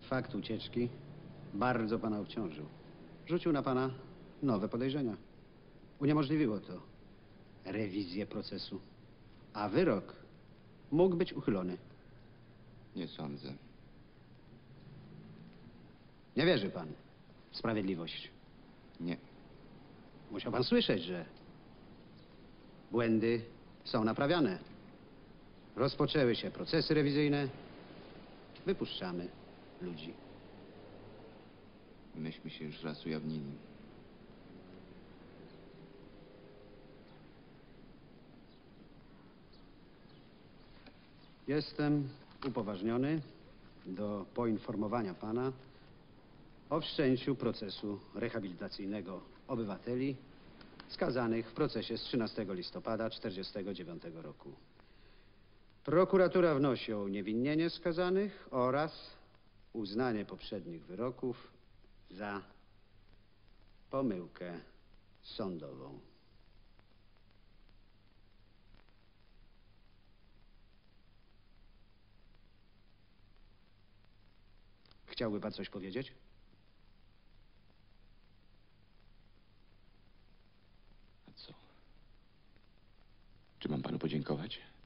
Fakt ucieczki bardzo pana obciążył. Rzucił na pana nowe podejrzenia. Uniemożliwiło to rewizję procesu, a wyrok mógł być uchylony. Nie sądzę. Nie wierzy pan w sprawiedliwość. Nie. Musiał pan słyszeć, że błędy są naprawiane. Rozpoczęły się procesy rewizyjne. Wypuszczamy ludzi. Myśmy się już raz ujawnili. Jestem upoważniony do poinformowania pana o wszczęciu procesu rehabilitacyjnego obywateli skazanych w procesie z 13 listopada 1949 roku. Prokuratura wnosi o uniewinnienie skazanych oraz uznanie poprzednich wyroków za pomyłkę sądową. Chciałby pan coś powiedzieć? A co? Czy mam panu podziękować?